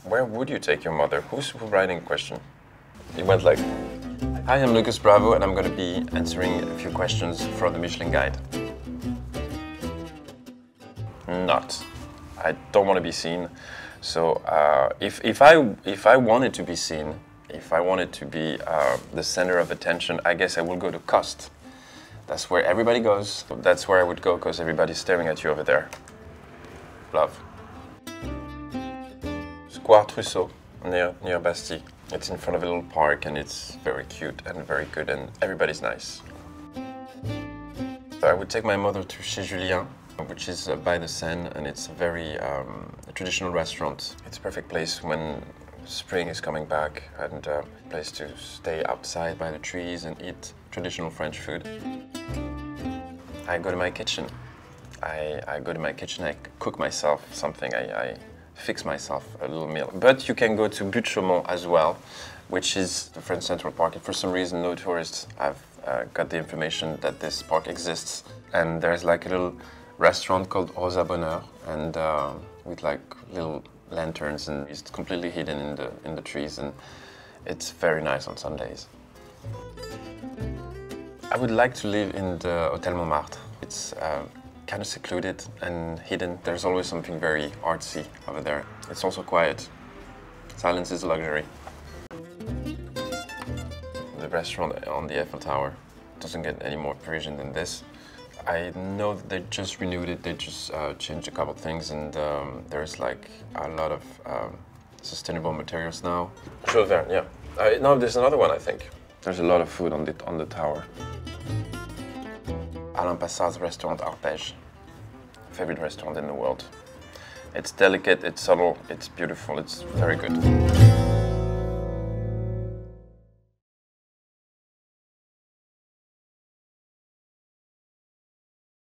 Where would you take your mother? Who's writing the question? He went like, "Hi, I'm Lucas Bravo, and I'm going to be answering a few questions from the Michelin Guide." Not. I don't want to be seen. So if I wanted to be seen, if I wanted to be the center of attention, I guess I will go to Coste. That's where everybody goes. That's where I would go because everybody's staring at you over there. Love. Square Trousseau, near Bastille. It's in front of a little park and it's very cute and very good and everybody's nice. So I would take my mother to Chez Julien, which is by the Seine, and it's a very traditional restaurant. It's a perfect place when spring is coming back and a place to stay outside by the trees and eat traditional French food. I go to my kitchen. I go to my kitchen, I cook myself something, I fix myself a little meal. But you can go to Beige as well, which is the French Central Park. And for some reason, no tourists have got the information that this park exists. And there's like a little restaurant called Rosa Bonheur, and with like little lanterns, and it's completely hidden in the trees, and it's very nice on Sundays. I would like to live in the Hotel Montmartre. It's kind of secluded and hidden. There's always something very artsy over there. It's also quiet. Silence is a luxury. The restaurant on the Eiffel Tower doesn't get any more Parisian than this. I know that they just renewed it, they just changed a couple of things, and there's like a lot of sustainable materials now. Jules Verne, yeah. No, there's another one, I think. There's a lot of food on the tower. Alain Passard's restaurant, Beige. Favorite restaurant in the world. It's delicate, it's subtle, it's beautiful, it's very good.